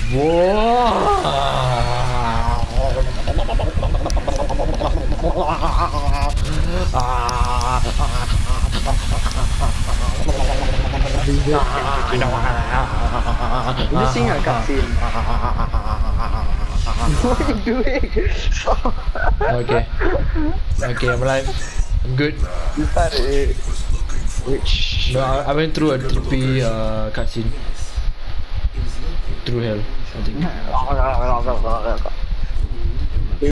You sing a cutscene. What are you doing? Okay. Okay, I'm alive. I'm good. You started it. No, I went through a trippy cutscene. Through hell, I think.